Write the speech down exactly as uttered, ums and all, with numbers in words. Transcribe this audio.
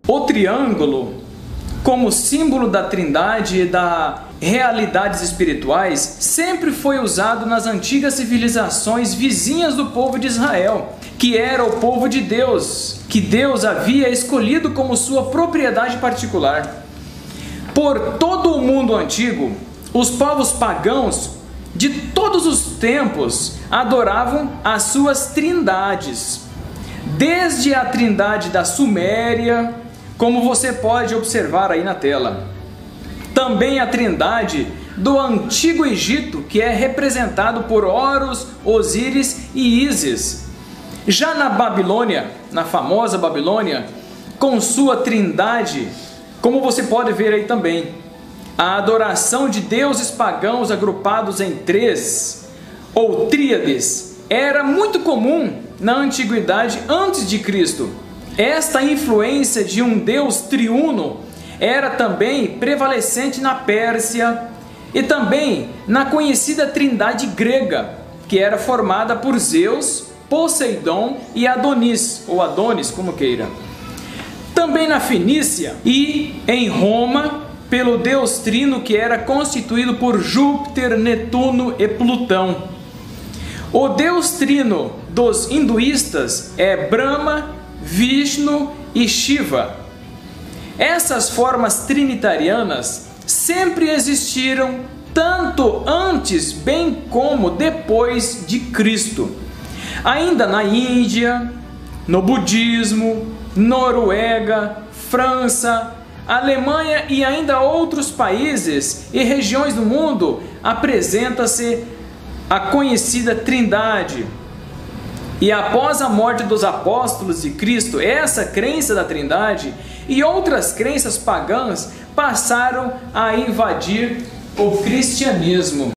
O triângulo, como símbolo da Trindade e das realidades espirituais, sempre foi usado nas antigas civilizações vizinhas do povo de Israel, que era o povo de Deus, que Deus havia escolhido como sua propriedade particular. Por todo o mundo antigo, os povos pagãos de todos os tempos adoravam as suas trindades, desde a trindade da Suméria, como você pode observar aí na tela. Também a trindade do Antigo Egito, que é representado por Horus, Osíris e Ísis. Já na Babilônia, na famosa Babilônia, com sua trindade, como você pode ver aí também, a adoração de deuses pagãos agrupados em três, ou tríades, era muito comum na antiguidade antes de Cristo. Esta influência de um Deus triuno era também prevalecente na Pérsia e também na conhecida trindade grega, que era formada por Zeus, Poseidon e Adonis, ou Adonis, como queira. Também na Fenícia e em Roma, pelo Deus Trino, que era constituído por Júpiter, Netuno e Plutão. O Deus Trino dos hinduístas é Brahma, Vishnu e Shiva. Essas formas trinitarianas sempre existiram, tanto antes bem como depois de Cristo. Ainda na Índia, no budismo, Noruega, França, Alemanha e ainda outros países e regiões do mundo, apresenta-se a conhecida Trindade. E após a morte dos apóstolos de Cristo, essa crença da Trindade e outras crenças pagãs passaram a invadir o cristianismo.